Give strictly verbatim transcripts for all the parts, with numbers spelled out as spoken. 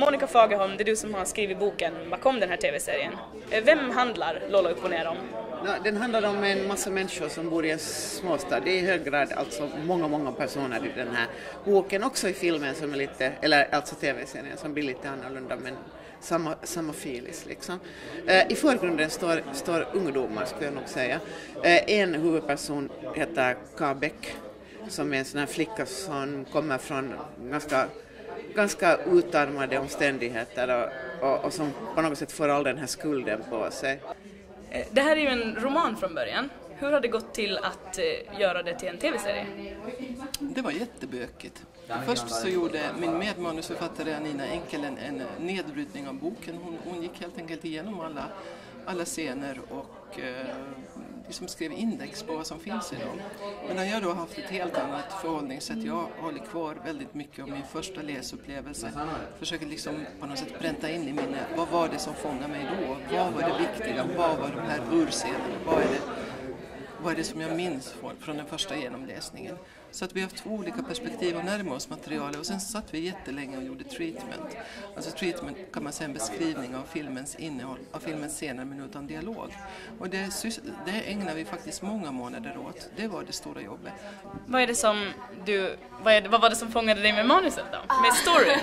Monica Fagerholm, det är du som har skrivit boken bakom den här tv-serien. Vem handlar Lola upp och ner om? No, den handlar om en massa människor som bor i en småstad. Det är i hög grad alltså många, många personer i den här boken. Också i filmen som är lite, eller alltså tv-serien som blir lite annorlunda men samma, samma filis liksom. Eh, I förgrunden står, står ungdomar skulle jag nog säga. Eh, en huvudperson heter Kabek som är en sån här flicka som kommer från ganska, ganska utarmade omständigheter och, och, och som på något sätt får all den här skulden på sig. Det här är ju en roman från början. Hur har det gått till att göra det till en tv-serie? Det var jättebökigt. Först så gjorde min medmanusförfattare Anina Enkel en, en nedbrytning av boken. Hon, hon gick helt enkelt igenom alla, alla scener och eh, liksom skrev index på vad som finns i dem. Men jag har då haft ett helt annat förhållningssätt. Jag håller kvar väldigt mycket av min första läsupplevelse. Försöker liksom på något sätt pränta in i minne. Vad var det som fångade mig då? Vad var det viktiga? Vad var de här urscenerna? Vad är det? Vad är det som jag minns från den första genomläsningen? Så att vi har haft två olika perspektiv och närma oss materialet. Och sen satt vi jättelänge och gjorde treatment. Alltså treatment kan man säga en beskrivning av filmens innehåll, av filmens scener men utan dialog. Och det, det ägnar vi faktiskt många månader åt. Det var det stora jobbet. Vad är det som du, vad, är det, vad var det som fångade dig med manuset då? Med story?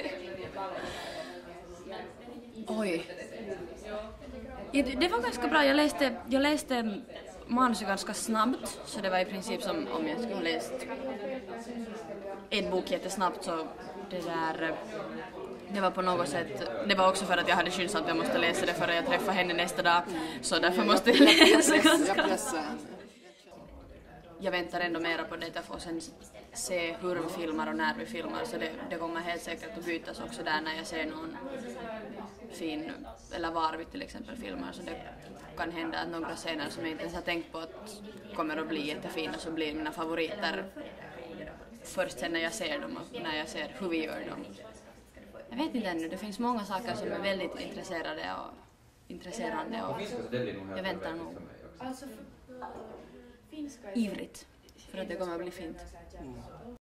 Oj. Ja, det, det var ganska bra. Jag läste, jag läste manuset ganska snabbt, så det var i princip som om jag skulle ha läst en bok jättesnabbt, så det där, det var på något sätt, det var också för att jag hade skyndsamt, jag måste läsa det före jag träffar henne nästa dag, så därför måste jag läsa ganska. Jag väntar ändå mera på det, att få sen se hur vi filmar och när vi filmar, så det, det kommer helt säkert att bytas också där när jag ser någon fin, eller var vi till exempel filmar, så det kan hända att några scener som jag inte ens har tänkt på att kommer att bli jättefina så blir mina favoriter först sen när jag ser dem och när jag ser hur vi gör dem. Jag vet inte ännu, det finns många saker som är väldigt intresserade och intresserande och jag väntar nog ivrigt för att det kommer att bli fint.